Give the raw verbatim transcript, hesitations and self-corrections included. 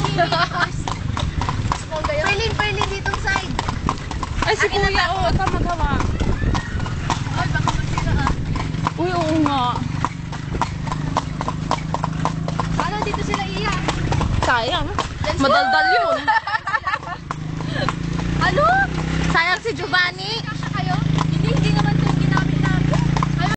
Perlin, Perlin, ditong side. Ay, si Kuya, oo, ito magawa. Ay, baka masira ah. Uy, oo nga. Paano dito sila iyak? Sayang. Madaldal yun. Ano? Sayang si Giovanni.